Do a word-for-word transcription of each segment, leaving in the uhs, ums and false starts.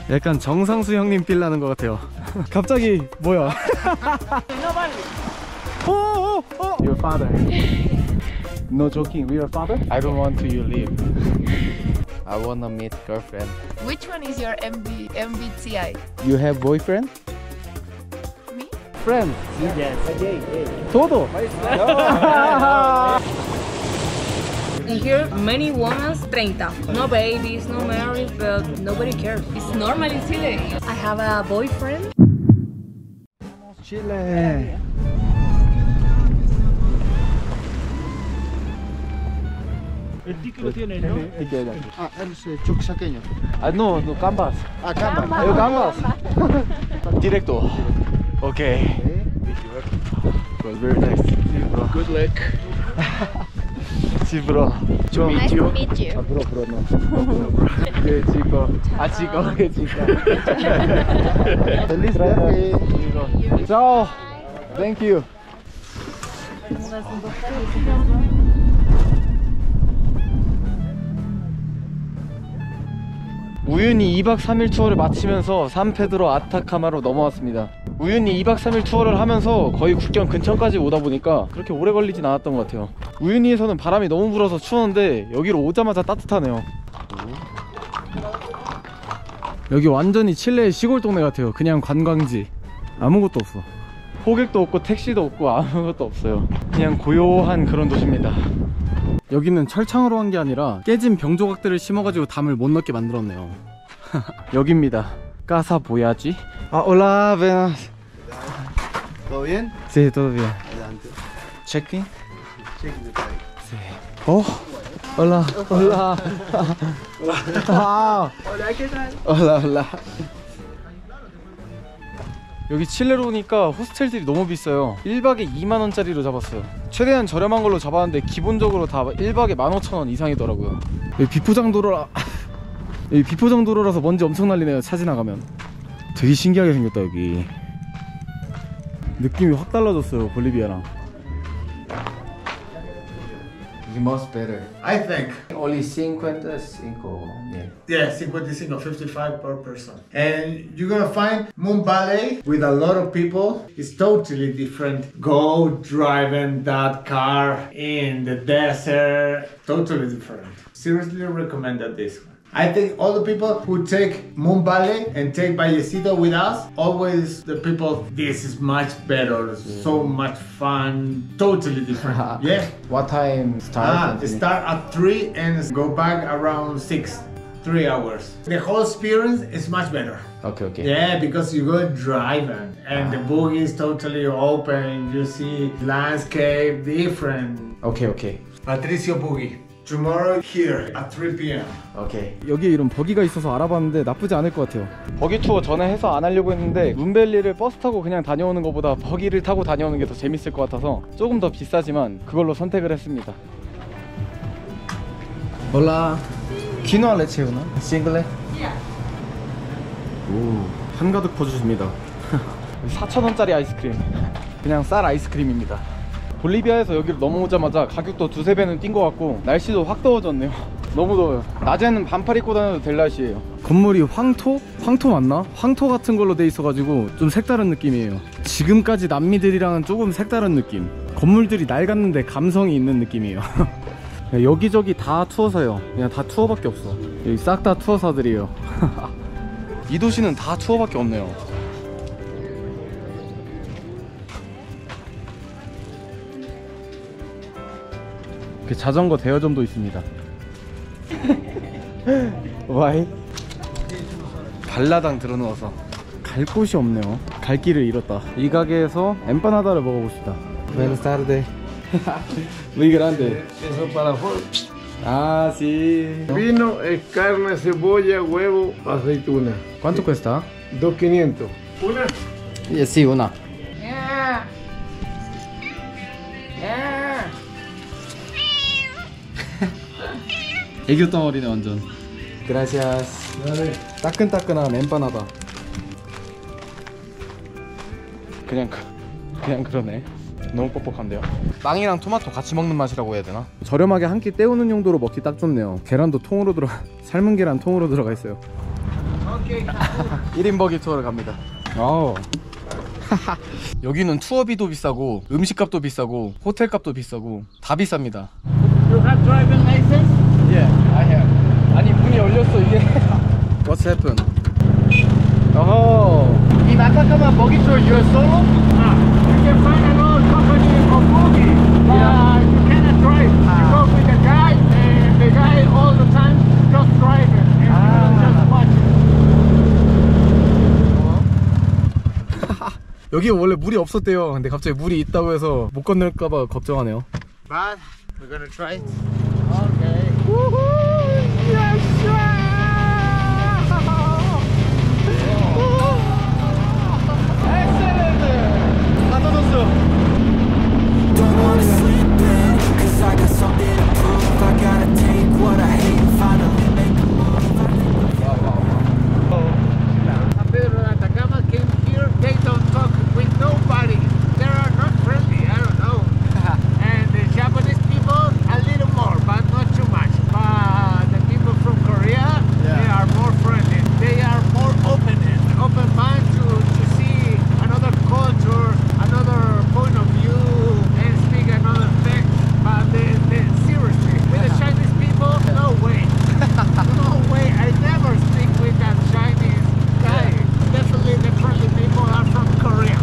약간 정상수 형님 빌 나는 것 같아요. 갑자기 뭐야? 오, 오, 오. Your father. No joking. We are father. I don't want to you leave. I wanna meet girlfriend. Which one is your M B M B T I? You have boyfriend? Me? Friend. Yes. Okay. Todo. In here, many women thirty. No babies, no marriage, but nobody cares. It's normal in Chile. I have a boyfriend. Chile. El ticket lo tiene, ¿no? Ah, es chuquisaqueño. Ah, no, no, Canvas. Ah, Canvas. Yo Canvas. Directo. Okay. Well, very nice. Bro. Good luck. Sí, bro. To meet you. meet you. Ah, bro, bro, no. Qué chico. Ah, chico, qué chica. Feliz viaje. Chao. Thank you. 우연히 이박 삼일 투어를 마치면서 산페드로 아타카마로 넘어왔습니다. 우연히 이박 삼일 투어를 하면서 거의 국경 근처까지 오다 보니까 그렇게 오래 걸리진 않았던 것 같아요. 우연히에서는 바람이 너무 불어서 추웠는데 여기로 오자마자 따뜻하네요. 여기 완전히 칠레의 시골 동네 같아요. 그냥 관광지. 아무것도 없어. 호객도 없고 택시도 없고 아무것도 없어요. 그냥 고요한 그런 도시입니다. 여기는 철창으로 한 게 아니라 깨진 병 조각들을 심어가지고 담을 못 넣게 만들었네요. 여기입니다. 까사 보야지. 아, 올라, buenas. ¿Todo bien? Sí, todo bien. Adelante. Check-in. Check the bag. Sí. Oh, hola, hola. 아, Hola, ¿qué tal? hola, hola. 여기 칠레로 오니까 호스텔들이 너무 비싸요. 일 박에 이만 원짜리로 잡았어요. 최대한 저렴한 걸로 잡았는데 기본적으로 다 일 박에 만 오천 원 이상이더라고요. 여기 비포장 도로라. 여기 비포장 도로라서 먼지 엄청 날리네요. 차 지나가면. 되게 신기하게 생겼다. 여기 느낌이 확 달라졌어요. 볼리비아랑. The most better. I think. Only fifty-five. Yeah. Yeah, fifty-five, fifty-five per person. And you're gonna find Moon Valley with a lot of people. It's totally different. Go driving that car in the desert. Totally different. Seriously recommended this one. I think all the people who take Moon Valley and take Vallecito with us, always the people, this is much better, so much fun, totally different. Yeah. What time start? Ah, start at three and go back around six. Three hours. The whole experience is much better. Okay, okay. Yeah, because you go driving and the boogie is totally open. You see landscape different. Okay, okay. Patricio Boogie. Tomorrow here at three p m Okay. 여기에 이런 버기가 있어서 알아봤는데 나쁘지 않을 것 같아요. 버기 투어 전에 해서 안 하려고 했는데 문벨리를 버스 타고 그냥 다녀오는 것보다 버기를 타고 다녀오는 게 더 재밌을 것 같아서 조금 더 비싸지만 그걸로 선택을 했습니다. Hola. Quinoa leche una? Single? 오, 한가득 퍼주십니다. 사천 원짜리 아이스크림. 그냥 쌀 아이스크림입니다. 볼리비아에서 여기로 넘어오자마자 가격도 두세 배는 뛴 것 같고 날씨도 확 더워졌네요. 너무 더워요. 낮에는 반팔 입고 다녀도 될 날씨예요. 건물이 황토? 황토 맞나? 황토 같은 걸로 돼 있어가지고 좀 색다른 느낌이에요. 지금까지 남미들이랑은 조금 색다른 느낌. 건물들이 낡았는데 감성이 있는 느낌이에요. 여기저기 다 투어사예요. 그냥 다 투어밖에 없어. 여기 싹 다 투어사들이에요. 이 도시는 다 투어밖에 없네요. 그 자전거 대여점도 있습니다. Why? 발라당 들어누워서 갈 곳이 없네요. 갈 길을 잃었다. 이 가게에서 엠파나다를 먹어봅시다. Buenas tardes. Muy grande. Eso para Ah, sí. Vino, es carne, cebolla, huevo, aceituna. ¿Cuánto cuesta? dos quinientos. ¿Una? Yeah, sí, una. 애교 덩어리네 완전. Gracias. 따끈따끈한 엠파나다. 그냥 그냥 그러네. 너무 뻑뻑한데요. 빵이랑 토마토 같이 먹는 맛이라고 해야 되나? 저렴하게 한 끼 때우는 용도로 먹기 딱 좋네요. 계란도 통으로 들어 삶은 계란 통으로 들어가 있어요. 일 인 버기 투어를 갑니다. 어. 여기는 투어비도 비싸고 음식값도 비싸고 호텔값도 비싸고 다 비쌉니다. You have driving license? Yeah, I have. 아니 문이 열렸어 이게. What's happened? 어허. 이 나타카마 버기 투어 you're solo? Ah, you can find another company of movie, but Yeah. you cannot drive. You go with the guy, and the guy all the time just driving, and Ah. you just watching. 여기 원래 물이 없었대요. 근데 갑자기 물이 있다고 해서 못 건널까봐 걱정하네요. But we're gonna try it. Okay. 다 터졌어. Don't wanna sleep in, cause I got something to prove. I gotta take what I hate and finally make a move. San Pedro de Atacama came here, they don't talk with nobody. They are not friendly, I don't know. And the Japanese people, a little more, but not too much. But the people from Korea, they are more friendly. They are more open and open mind to, to see another culture, another point of view, and speak another thing. But they, they, seriously, with the Chinese people, no way. No way, I never speak with that Chinese guy. Definitely the friendly people are from Korea.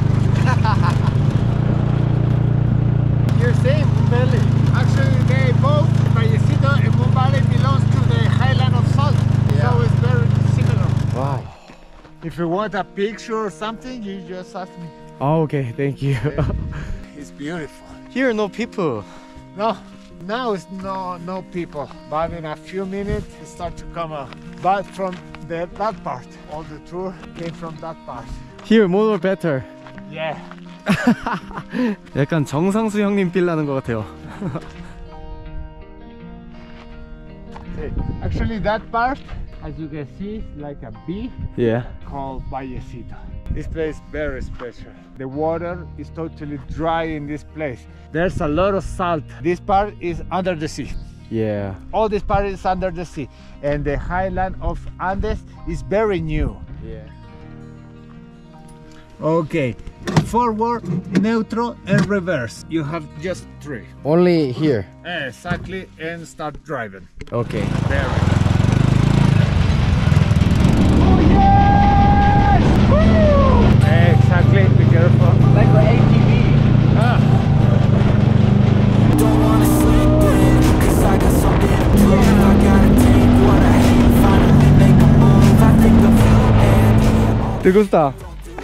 You're saying Mumbali? Actually, they both, Vallecito and Mumbali belongs to the highland of salt. So it's very similar. Wow. If you want a picture or something, you just ask me. Oh, okay, thank you. It's beautiful. Here no people. No, now it's no no people. But in a few minutes, it start to come up. But from the, that part, all the tour came from that part. Here more better. Yeah. 약간 정상수 형님 빌 나는 것 같아요. Actually, that part, as you can see, is like a B Yeah. called Vallecito. This place is very special. The water is totally dry in this place. There's a lot of salt. This part is under the sea. Yeah. All this part is under the sea. And the highland of Andes is very new. Yeah. Okay, forward, neutral, and reverse. You have just three. Only here. Exactly, and start driving. Okay. Very. Exactly, be careful. Like the A T V. Ah. Don't wanna sleep in, cause I got something to prove. I gotta take what I hate and finally make a move. I think of you and ¿Te gusta?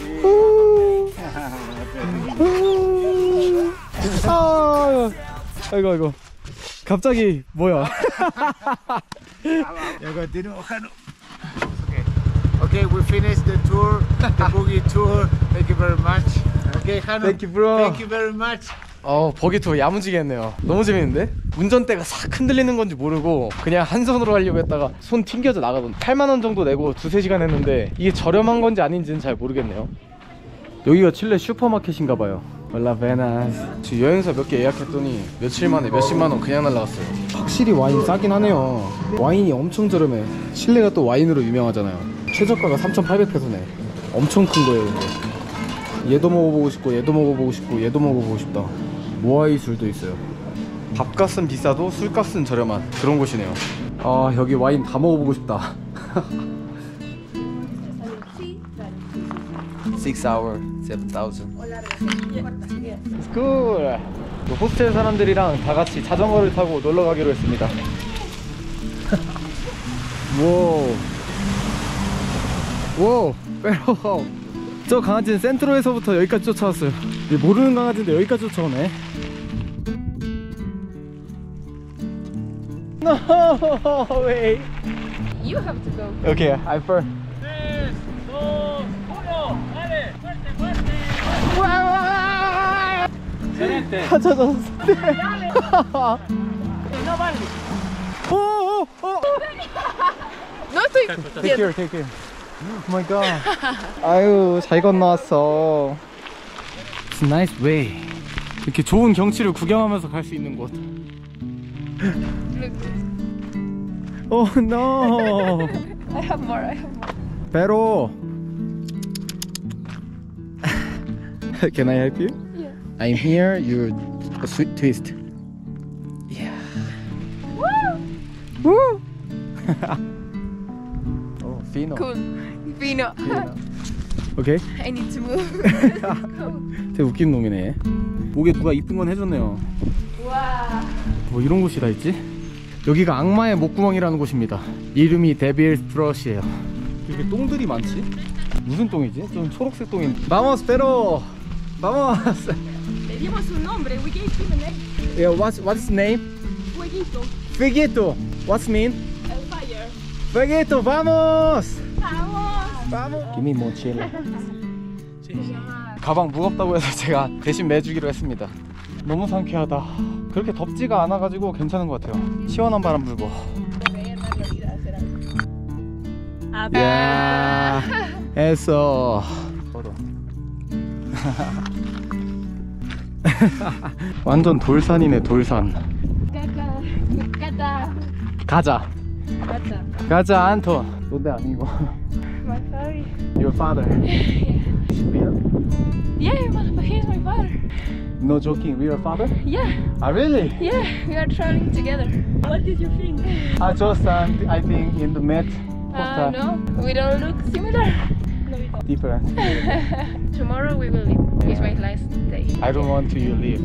아, 아이고 아이고. 갑자기 뭐야? You're going to do Okay. Okay, we finished the tour, the boogie tour. Thank you very much. Okay, Hanu. Thank you, bro. Thank you very much. 어, 버기 투어 야무지게 했네요. 너무 재밌는데? 운전대가 싹 흔들리는 건지 모르고 그냥 한 손으로 하려고 했다가 손 튕겨져 나가던 팔만 원 정도 내고 두세 시간 했는데 이게 저렴한 건지 아닌지는 잘 모르겠네요. 여기가 칠레 슈퍼마켓인가 봐요. 라베나스. 지금 여행사 몇 개 예약했더니 며칠 만에 몇십만 원 그냥 날라갔어요. 확실히 와인 싸긴 하네요. 와인이 엄청 저렴해. 칠레가 또 와인으로 유명하잖아요. 최저가가 삼천팔백 페소네. 엄청 큰 거예요. 근데. 얘도 먹어보고 싶고 얘도 먹어보고 싶고 얘도 먹어보고 싶다. 모아이 술도 있어요. 밥값은 비싸도 술값은 저렴한 그런 곳이네요. 아, 여기 와인 다 먹어보고 싶다. six hour, seven thousand. It's cool. 호스텔 사람들이랑 다 같이 자전거를 타고 놀러 가기로 했습니다. 오. 오, 빼로. 저 강아지는 센트로에서부터 여기까지 쫓아왔어요. 모르는 강아지인데 여기까지 쫓아오네. No way. You have to go. Okay, I prefer. 다 찾았어. 오오오. No estoy. Take care, take care. Oh my god. 아유, 잘 건너왔어. It's a nice way. 이렇게 좋은 경치를 구경하면서 갈 수 있는 곳. Oh no. I have more. I have more. Pero can I help you? Yeah. I'm here. You a sweet twist. Yeah. Woo! Woo! Oh, fino. Cool. Vino. 오케이. I need to move. 되게 웃긴 놈이네. 목에 누가 이쁜 건 해줬네요. 와. 뭐 이런 곳이 다 있지? 여기가 악마의 목구멍이라는 곳입니다. 이름이 데빌 브러시예요. 이렇게 똥들이 많지? 무슨 똥이지? 좀 초록색 똥인데. Vamos, pero. Vamos. Le dimos un nombre, we gave him a name. Yeah, what's what's his name? Fueguito. Fueguito. What's mean? El fire. Fueguito, vamos. Vamos. Vamos. Give me mochila. 가방 무겁다고 해서 제가 대신 매주기로 했습니다. 너무 상쾌하다. 그렇게 덥지가 않아가지고 괜찮은 것 같아요. 시원한 바람 불고. 야, 했어. 완전 돌산이네, 돌산. Gata. 가자. Gata. 가자, 안톤. 너네 아니고. My father. Your father. Real? Yeah, but he's my father. No joking, real father? Yeah. Ah, really? Yeah, we are traveling together. What did you think? I just um, I think in the met. Uh, no, we don't look similar. Different. Tomorrow we will leave. It's my last day. I don't want to you leave.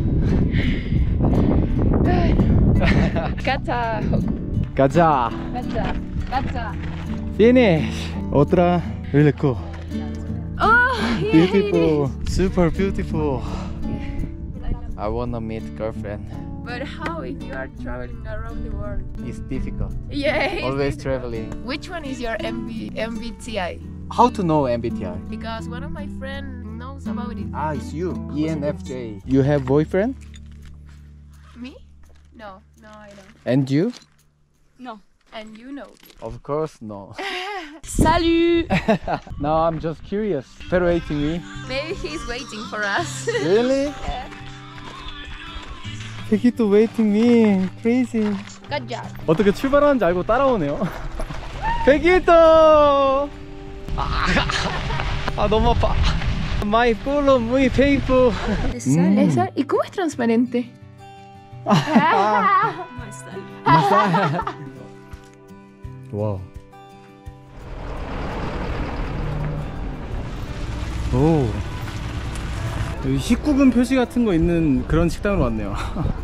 Gata. 가자. Gata. Gata. Finish. Otra. Really cool. Oh, yeah. Beautiful. Super beautiful. I wanna meet girlfriend. But how if you are traveling around the world? It's difficult. Yeah. it's Always difficult. traveling. Which one is your M B M B T I? How to know M B T I? Because one of my friends knows about it. Ah, it's you. E N F J. You have boyfriend? Me? No, no, I don't. And you? No. And you know. Of course no. Salut! Now I'm just curious. Pero waiting me. Maybe he's waiting for us. Really? Yeah. Pegito waiting me. Crazy. Good job. 어떻게 출발하는지 알고 따라오네요. Pegito! 아, 아 너무 아파. My culo muy painful. Sal, es sal. ¿Y cómo es transparente? 와. 오. 여기 십구 금 표시 같은 거 있는 그런 식당으로 왔네요.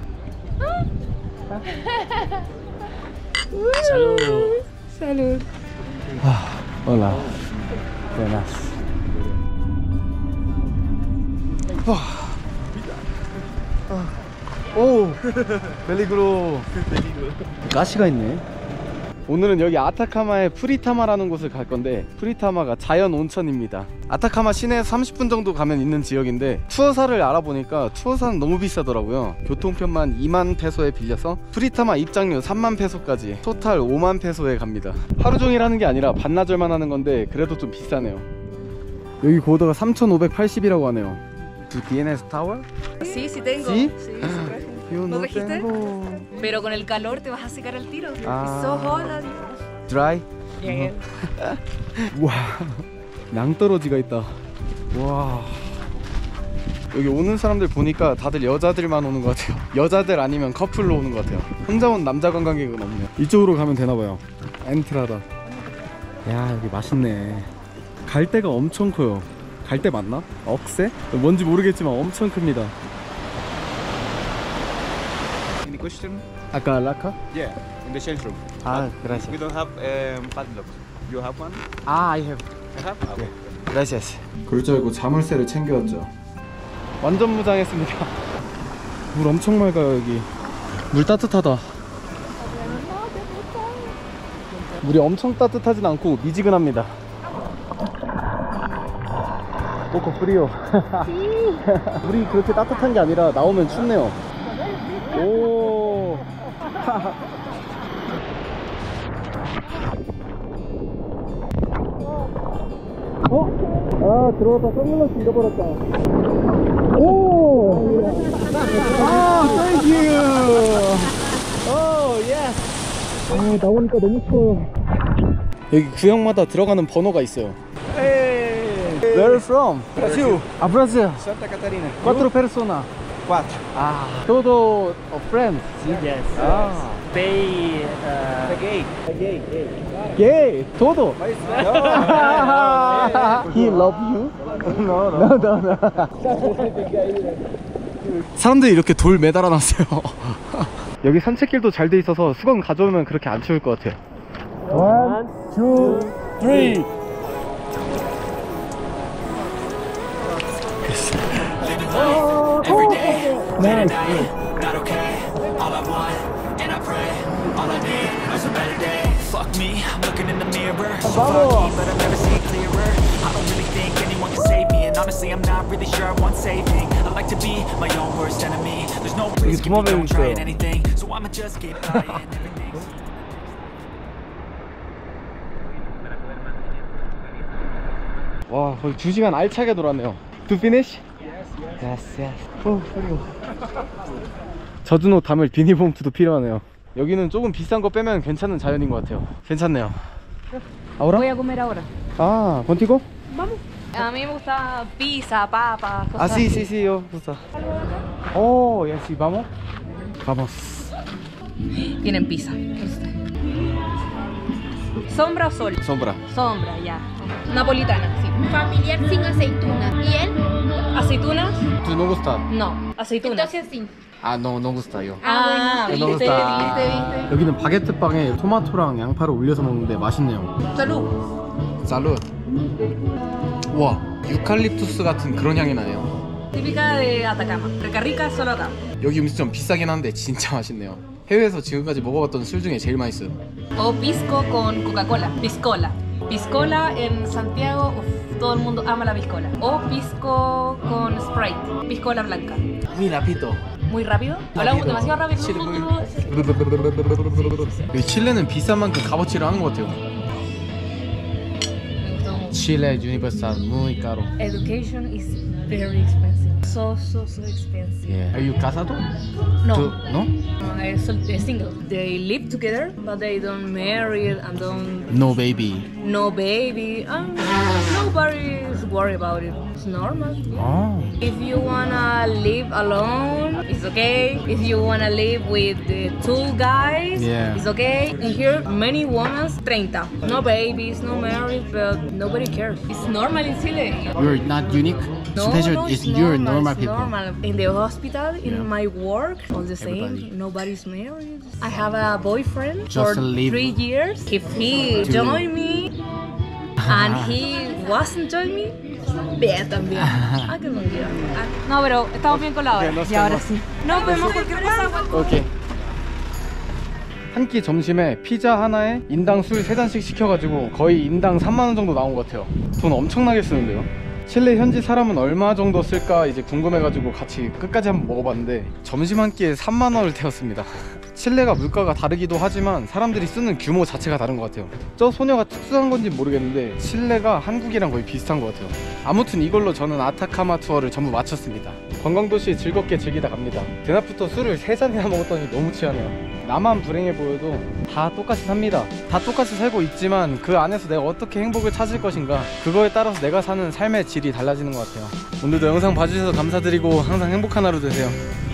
Salud. Salud. Hola. Buenas. 오. 벨리그로. 가시가 있네. 오늘은 여기 아타카마의 프리타마라는 곳을 갈 건데, 프리타마가 자연 온천입니다. 아타카마 시내에서 삼십 분 정도 가면 있는 지역인데, 투어사를 알아보니까 투어사는 너무 비싸더라고요. 교통편만 이만 페소에 빌려서 프리타마 입장료 삼만 페소까지 토탈 오만 페소에 갑니다. 하루 종일 하는 게 아니라 반나절만 하는 건데 그래도 좀 비싸네요. 여기 고도가 삼천오백팔십이라고 하네요. ¿Tú tienes tower? Sí, sí tengo. ¿Sí? Sí, sí traje. Yo ¿No no trajiste? tengo. Pero con el calor te vas a secar al tiro. Ah. So hot. Dry? Yeah. 와, 낭떠러지가 있다. 와, 여기 오는 사람들 보니까 다들 여자들만 오는 것 같아요. 여자들 아니면 커플로 오는 것 같아요. 혼자 온 남자 관광객은 없네요. 이쪽으로 가면 되나봐요. 엔트라다. 야, 여기 맛있네. 갈대가 엄청 커요. 갈대 맞나? 억새? 뭔지 모르겠지만 엄청 큽니다. Any question? 아까 라카? Yeah, in the shelter room. 아, We gracias. don't have um, padlock. You have one? 아, I have. I have? Okay. gracias. 그럴 줄 알고 자물쇠를 챙겨왔죠. 완전 무장했습니다. 물 엄청 맑아요 여기. 물 따뜻하다. 물이 엄청 따뜻하진 않고 미지근합니다. 포코 프리오. 물이 그렇게 따뜻한 게 아니라 나오면 춥네요. 오. 어? 아, 들어갔다 선글라스 잃어버렸다. 오! 아, 땡큐! 오, 예스! 아, 나오니까 너무 추워요. 여기 구역마다 들어가는 번호가 있어요. Where are you from? Brasil. Ah, Brasil. Santa Catarina. Quatro persona. Quatro. Ah, todo of friends. Yes. Ah. They uh, Gay. gay, gay. Gay. Todo. He love you? No, no, no, no. 사람들이 이렇게 돌 매달아 놨어요. 여기 산책길도 잘 돼 있어서 수건 가져오면 그렇게 안 추울 것 같아요. One, two, three. Every day, late at night, not okay. All I want, and I pray, all I need is a better day. Fuck me, I'm looking in the mirror. So foggy, but I'll never see clearer. I don't really think anyone can save me, and honestly, I'm not really sure I want saving. I like to be my own worst enemy. There's no risk if you don't try anything, so I'ma just keep buying everything. 와, 거의 두 시간 알차게 돌았네요. To finish? Yes, yes. 어, 그리고 젖은 옷 담을 비닐봉투도 필요하네요. 여기는 조금 비싼 거 빼면 괜찮은 자연인 것 같아요. 괜찮네요. Ahora? Voy a comer ahora. Ah, ¿contigo? Vamos. A mí me gusta pizza, papas, cosas Ah, sí, así. sí, sí, yo gusta. Oh, yes, sí, vamos. Vamos. Tienen pizza. ¿Sombra o sol? Sombra. Sombra, ya. Napolitana, sí. Familiar sin aceituna. ¿Y él? ¿Aceitunas? ¿Tú no gusta? No, aceitunas. Entonces sí. Ah, no, no gusta yo. Ah, No viste, gusta. viste, viste. 여기는 바게트 빵에 토마토랑 양파를 올려서 먹는데 맛있네요. Salud. 살룻. 와, 유칼립투스 같은 그런 향이 나네요. Típica de Atacama. Rica rica solo acá. 여기 음식점 비싸긴 한데 진짜 맛있네요. 해외에서 지금까지 먹어봤던 술 중에 제일 맛있어요. O pisco con Coca-Cola. Piscola. Piscola en Santiago, uf, todo el mundo ama la piscola. O pisco con Sprite. Piscola blanca. Muy rápido. Muy rápido. Hablamos demasiado rápido. 여기 칠레는 비싼 만큼 값어치를 하는 것 같아요. Me gustó mucho. 칠레 유니버설 muy caro. Education is very expensive. So, so, so expensive. Yeah. Are you casado? No. Tú- ¿No? No, they're sol- they're single. They live together, but they don't marry and don't No baby. no baby. Um, nobody is worried about it. It's normal. 아. If you wanna live alone, it's okay. If you wanna live with the two guys, Yeah. it's okay. In here, many women, thirty. No babies, no married, but nobody cares. It's normal in Chile. You're not unique. No, Special no, is it's you're normal, normal it's people. normal. In the hospital, in Yeah. my work, all the same. Everybody. Nobody's married. I have a boyfriend Just for live three years. If he to joined me and he wasn't join me, bien también. Ah, que no quiero. Ah, no, pero estamos bien con la hora. Y ahora sí. Nos vemos cualquier cosa. 오케이. 한 끼 점심에 피자 하나에 인당 술 세 잔씩 시켜가지고 거의 인당 삼만 원 정도 나온 것 같아요. 돈 엄청나게 쓰는데요. 칠레 현지 사람은 얼마 정도 쓸까 이제 궁금해가지고 같이 끝까지 한번 먹어봤는데 점심 한 끼에 삼만 원을 태웠습니다. 칠레가 물가가 다르기도 하지만 사람들이 쓰는 규모 자체가 다른 것 같아요. 저 소녀가 특수한 건지 모르겠는데 칠레가 한국이랑 거의 비슷한 것 같아요. 아무튼 이걸로 저는 아타카마 투어를 전부 마쳤습니다. 관광도시 즐겁게 즐기다 갑니다. 대낮부터 술을 세 잔이나 먹었더니 너무 취하네요. 나만 불행해 보여도 다 똑같이 삽니다. 다 똑같이 살고 있지만 그 안에서 내가 어떻게 행복을 찾을 것인가, 그거에 따라서 내가 사는 삶의 질이 달라지는 것 같아요. 오늘도 영상 봐주셔서 감사드리고 항상 행복한 하루 되세요.